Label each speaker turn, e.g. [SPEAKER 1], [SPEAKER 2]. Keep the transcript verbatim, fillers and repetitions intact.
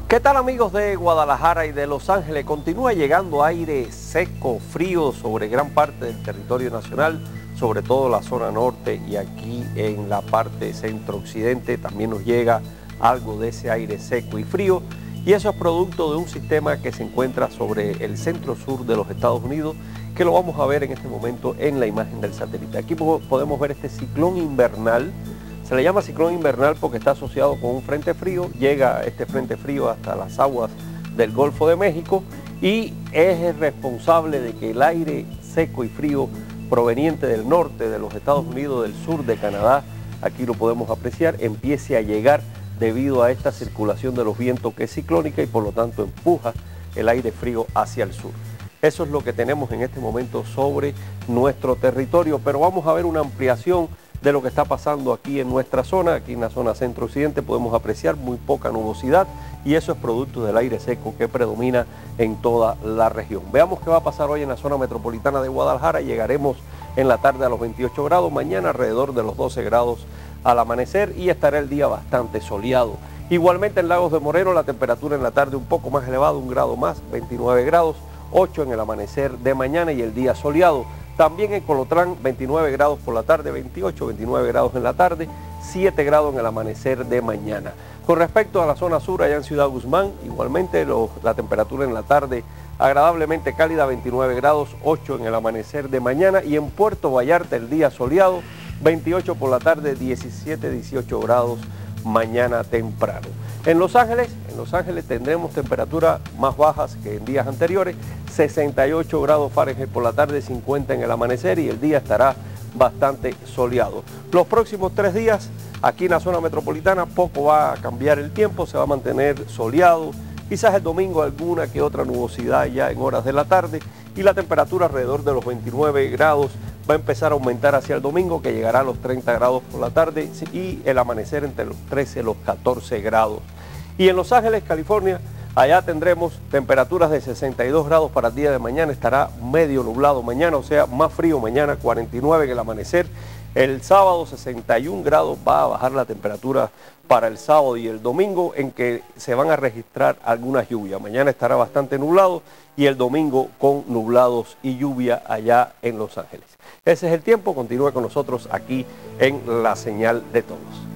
[SPEAKER 1] ¿Qué tal, amigos de Guadalajara y de Los Ángeles? Continúa llegando aire seco, frío sobre gran parte del territorio nacional, sobre todo la zona norte, y aquí en la parte centro-occidente también nos llega algo de ese aire seco y frío, y eso es producto de un sistema que se encuentra sobre el centro-sur de los Estados Unidos, que lo vamos a ver en este momento en la imagen del satélite. Aquí podemos ver este ciclón invernal. Se le llama ciclón invernal porque está asociado con un frente frío. Llega este frente frío hasta las aguas del Golfo de México y es el responsable de que el aire seco y frío proveniente del norte de los Estados Unidos, del sur de Canadá, aquí lo podemos apreciar, empiece a llegar debido a esta circulación de los vientos que es ciclónica y por lo tanto empuja el aire frío hacia el sur. Eso es lo que tenemos en este momento sobre nuestro territorio, pero vamos a ver una ampliación de lo que está pasando aquí en nuestra zona. Aquí en la zona centro-occidente podemos apreciar muy poca nubosidad y eso es producto del aire seco que predomina en toda la región. Veamos qué va a pasar hoy en la zona metropolitana de Guadalajara. Llegaremos en la tarde a los veintiocho grados, mañana alrededor de los doce grados al amanecer y estará el día bastante soleado. Igualmente en Lagos de Moreno la temperatura en la tarde un poco más elevada, un grado más, veintinueve grados, ocho en el amanecer de mañana y el día soleado. También en Colotlán, veintinueve grados por la tarde, veintiocho, veintinueve grados en la tarde, siete grados en el amanecer de mañana. Con respecto a la zona sur, allá en Ciudad Guzmán, igualmente los, la temperatura en la tarde agradablemente cálida, veintinueve grados, ocho en el amanecer de mañana. Y en Puerto Vallarta el día soleado, veintiocho por la tarde, diecisiete, dieciocho grados mañana temprano. En Los Ángeles, en Los Ángeles tendremos temperaturas más bajas que en días anteriores, sesenta y ocho grados Fahrenheit por la tarde, cincuenta en el amanecer y el día estará bastante soleado. Los próximos tres días, aquí en la zona metropolitana, poco va a cambiar el tiempo, se va a mantener soleado, quizás el domingo alguna que otra nubosidad ya en horas de la tarde y la temperatura alrededor de los veintinueve grados va a empezar a aumentar hacia el domingo, que llegará a los treinta grados por la tarde y el amanecer entre los trece y los catorce grados. Y en Los Ángeles, California, allá tendremos temperaturas de sesenta y dos grados para el día de mañana, estará medio nublado mañana, o sea, más frío mañana, cuarenta y nueve en el amanecer. El sábado sesenta y un grados, va a bajar la temperatura para el sábado y el domingo, en que se van a registrar algunas lluvias. Mañana estará bastante nublado y el domingo con nublados y lluvia allá en Los Ángeles. Ese es el tiempo, continúa con nosotros aquí en La Señal de Todos.